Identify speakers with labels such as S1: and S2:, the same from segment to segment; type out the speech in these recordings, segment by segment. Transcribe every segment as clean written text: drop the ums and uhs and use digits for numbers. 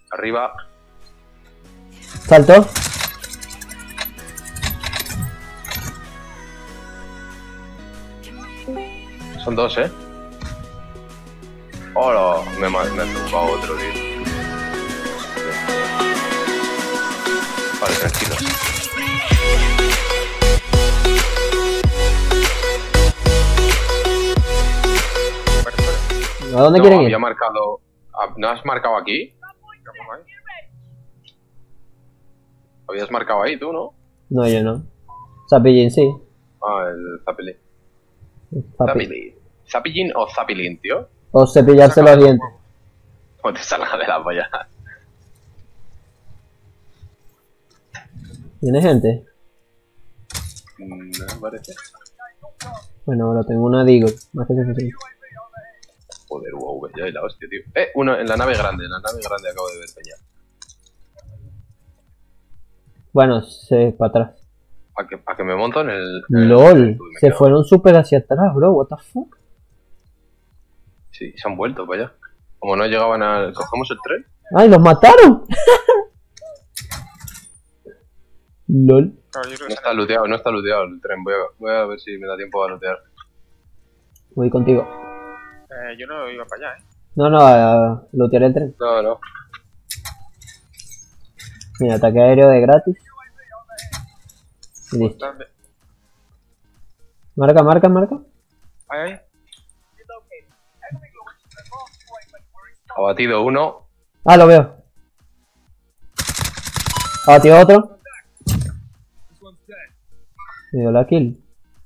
S1: Arriba.
S2: Salto.
S1: Son dos, Hola, me ha tumbado otro, tío. Vale, tranquilos.
S2: ¿A dónde
S1: No,
S2: quieren ir?
S1: había marcado... ¿No has marcado aquí? Habías marcado ahí tú, ¿no?
S2: No, yo no. Zapillín, sí.
S1: Ah, el Zapilín.
S2: Zapi.
S1: Zapilín. ¿Zapillín o Zapilín, tío?
S2: O cepillarse los dientes.
S1: O te salga de la polla.
S2: ¿Tiene gente?
S1: No me parece.
S2: Bueno, ahora tengo una Deagle. Más que suficiente.
S1: Joder, wow, ya hay la hostia, tío. Uno en la nave grande, acabo de ver peña.
S2: Bueno, se para atrás.
S1: ¿A que me monto en el...
S2: LOL, se fueron súper hacia atrás, bro. What the fuck?
S1: Sí, se han vuelto para allá. Como no llegaban al... ¿Cogemos el tren?
S2: ¡Ay, los mataron! LOL.
S1: No está looteado el tren. Voy a ver si me da tiempo a lootear.
S2: Voy contigo.
S3: Yo no iba para allá,
S2: No, no, a lootear el tren.
S1: No.
S2: Mira, ataque aéreo de gratis. Y listo.
S3: ¿Dónde?
S2: Marca.
S3: Ahí.
S1: Abatido uno.
S2: Ah, lo veo. Abatido otro. Me dio la kill.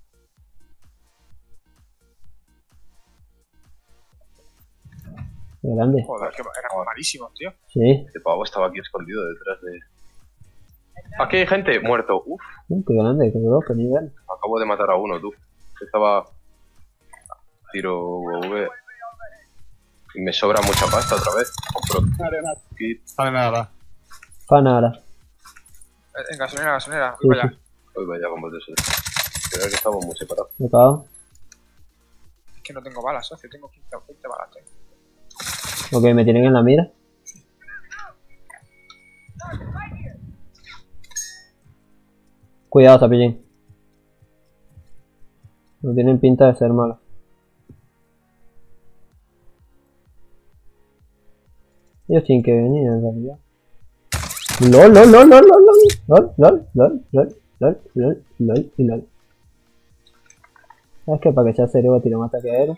S2: Qué grande.
S3: Joder, que eran malísimos, tío.
S2: Sí.
S1: Este pavo estaba aquí escondido detrás de... Aquí hay gente, muerto. Uf,
S2: Qué grande, qué bro, qué nivel.
S1: acabo de matar a uno, tú. Estaba... Tiro V. Y me sobra mucha pasta otra vez. Compro kit.
S3: Vale, nada.
S2: Panara.
S3: En gasolinera,
S2: Sí,
S3: voy para allá.
S2: sí.
S1: Hoy vaya con botes. Creo que estamos muy separados.
S2: Me cago.
S3: Es que no tengo balas, socio. Tengo 15 o 20 balas, tío.
S2: Ok, me tienen en la mira. Cuidado, Zapillín. No tienen pinta de ser malos. Ellos tienen que venir en realidad. LOL. ¿Sabes qué? Para que sea serio voy a tirar un ataque aéreo.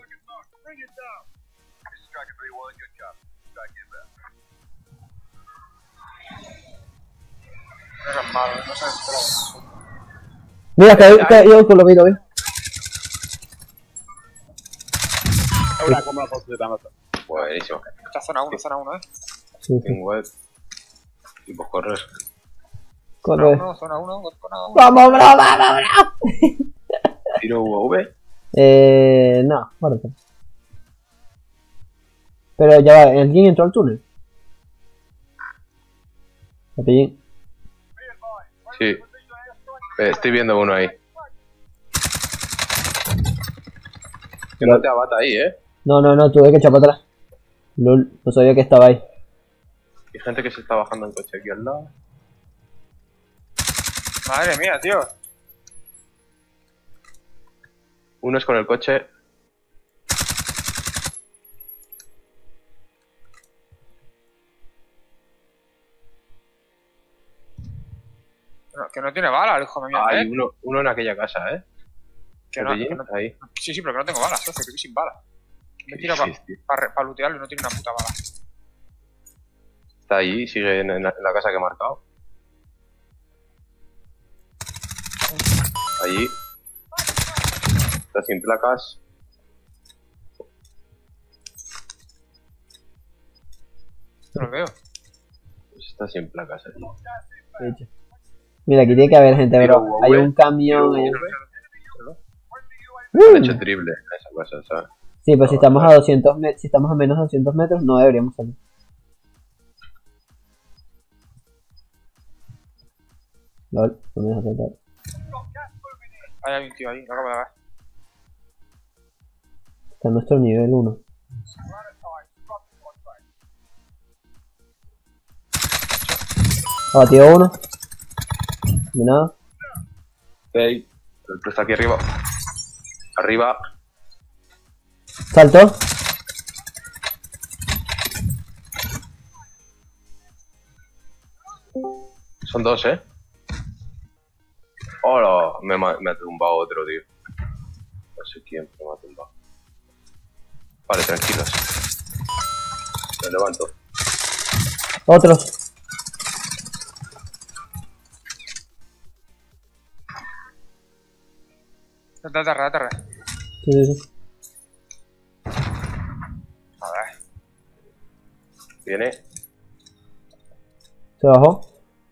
S3: No eran malos, no se han enterado.
S2: Mira, que yo lo vi.
S4: Una como la posibilidad.
S1: Buenísimo.
S3: Esta zona 1,
S2: Sí.
S1: En web. Y pues correr.
S2: Corre.
S3: Zona 1.
S2: ¡Vamos, bro!
S1: Tiro V.
S2: No, guárdate. Pero ya va, ¿alguien entró al túnel? Zapillín.
S1: Sí. Estoy viendo uno ahí. Que no te abata ahí,
S2: No, tuve que echar para atrás. LOL, no sabía que estaba ahí.
S1: Hay gente que se está bajando en coche aquí al lado.
S3: Madre mía, tío.
S1: Uno es con el coche.
S3: Que no tiene balas, hijo de mierda,
S1: Hay uno en aquella casa,
S3: Que no,
S1: ahí.
S3: Sí, pero que no tengo balas, socio, que voy sin balas. Me tira para lootearlo y no tiene una puta bala.
S1: Está ahí, sigue en la casa que he marcado. Allí. Está sin placas.
S3: No lo veo.
S1: Pues está sin placas allí.
S2: Mira, aquí tiene que haber gente, bro. Hay un camión.
S1: Han hecho triple a esa cosa, ¿sabes?
S2: Sí, pero si estamos a 200 si estamos a menos de 200 metros, no deberíamos salir. LOL, no me deja saltar.
S3: Hay un tío ahí, lo acabo de ver.
S2: Está en nuestro nivel 1. Abatido uno. De nada.
S1: Hey, el otro está aquí arriba. Arriba.
S2: Saltó.
S1: Son dos, ¿eh? Hola, me ha tumbado otro, tío. No sé quién, pero me ha tumbado. Vale, tranquilos. Me levanto.
S2: Otro.
S3: Aterra.
S2: Sí.
S3: A ver.
S1: Viene.
S2: Se bajó.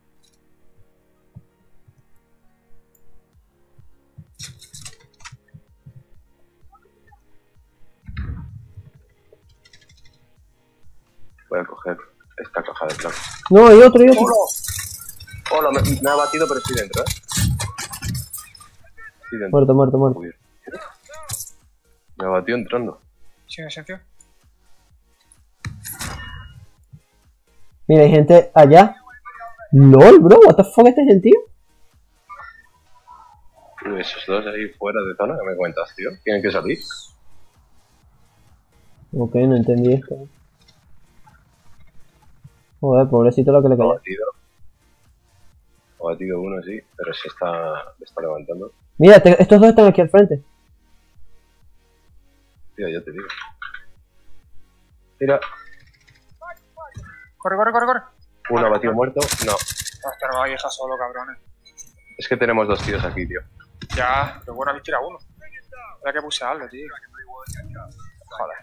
S1: Voy a coger esta caja de plan.
S2: No, hay otro.
S1: Hola, me ha batido, pero estoy dentro, ¿eh? Estoy dentro.
S2: Muerto.
S1: Uy. Me batió entrando.
S3: Silencio.
S2: Mira, hay gente allá. LOL, bro, what the fuck este gentío.
S1: Uy, esos dos ahí fuera de zona, ¿qué me cuentas, tío? Tienen que salir.
S2: Ok, no entendí esto. Joder, pobrecito lo que le
S1: Ha
S2: cayó.
S1: batido. Ha batido uno, sí, pero se está levantando.
S2: Mira, estos dos están aquí al frente.
S1: Tío, ya te digo. Mira,
S3: Corre.
S1: uno ha batido muerto. No,
S3: Hostia, no me vieja solo, cabrones.
S1: es que tenemos dos tíos aquí, tío.
S3: Ya, pero bueno, habéis tirado uno. Era que puse algo, tío. Joder.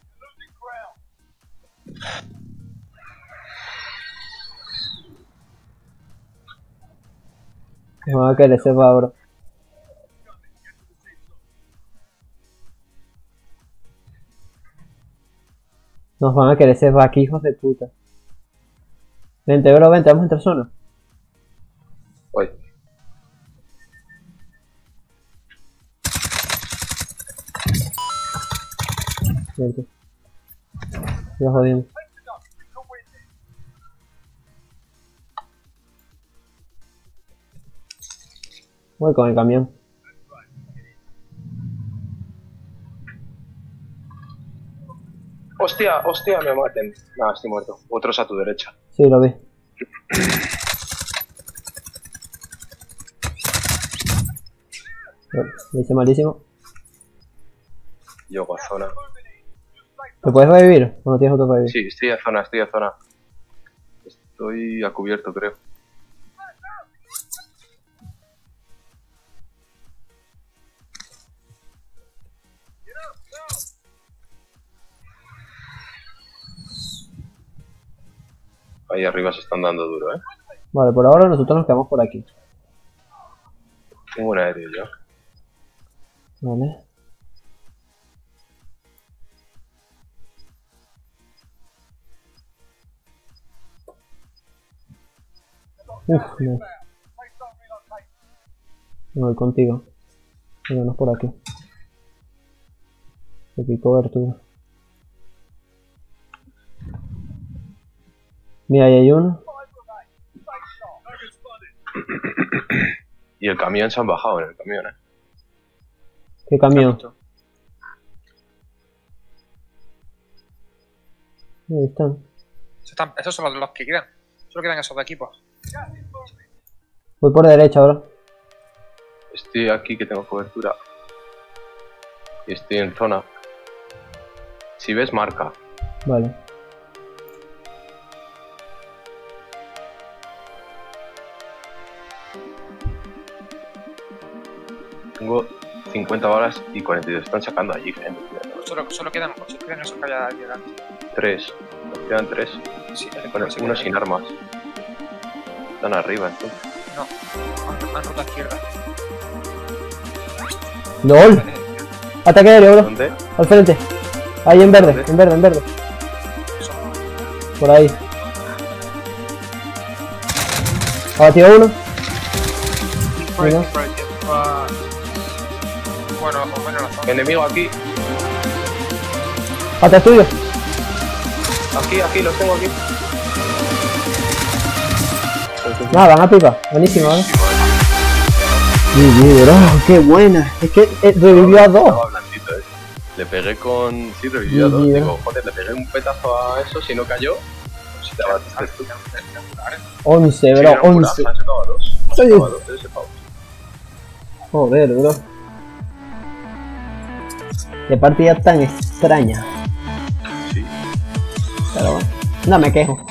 S2: No va a querer se va, bro. Nos van a querer se va aquí, hijos de puta. Vente, bro, vente, vamos a entrar zona.
S1: Uy,
S2: Vente. Ya jodimos. Voy con el camión.
S1: hostia, me maten. No, estoy muerto. Otros a tu derecha.
S2: Sí, lo vi. Lo hice malísimo.
S1: Yo a zona.
S2: ¿Te puedes revivir? ¿O no tienes otro para vivir?
S1: Sí, estoy a zona. Estoy a cubierto, creo. Ahí arriba se están dando duro, ¿eh?
S2: Vale, por ahora nosotros nos quedamos por aquí.
S1: Tengo un aéreo yo.
S2: Vale. Uf, no. Me voy contigo. Vámonos por aquí. Aquí cobertura. Mira, ahí hay uno.
S1: Y el camión se han bajado en el camión, ¿eh?
S2: ¿Qué camión? Ahí están.
S3: Esos son los que quedan. Solo quedan esos de equipos.
S2: Voy por derecha ahora.
S1: Estoy aquí que tengo cobertura. Y estoy en zona. Si ves, marca.
S2: Vale.
S1: Tengo 50 balas y 42. Están sacando allí, gente.
S3: Solo quedan esos que hay delante.
S1: 3. Nos quedan 3.
S3: Sí,
S1: Uno sin armas. Están arriba, entonces.
S3: No, han roto a izquierda.
S2: ¡LOL! Ataque aéreo, bro.
S1: ¿Dónde?
S2: Al frente. Ahí en verde,
S1: ¿Dónde?
S2: en verde. Por ahí. Abatido uno. Venga.
S3: Bueno, o menos la zona.
S1: Enemigo aquí.
S2: Atrás tuyo.
S1: Aquí, los tengo aquí.
S2: No, van a pipa. Buenísimo, ¿vale? GG, bro. Qué buena. Es que revivió a dos.
S1: Estaba blandito, Le pegué con... Sí, revivió a dos.
S2: GG,
S1: Digo, joder, le pegué un petazo a eso, si no cayó... Si te abatiste tú.
S2: 11, bro.
S1: Sí, era un
S2: 11.
S1: curazo, han sacado a dos. Han
S2: Sí.
S1: sacado a dos de ese pavo.
S2: Joder, bro. Qué partida tan extraña.
S1: Sí.
S2: Pero bueno. No me quejo.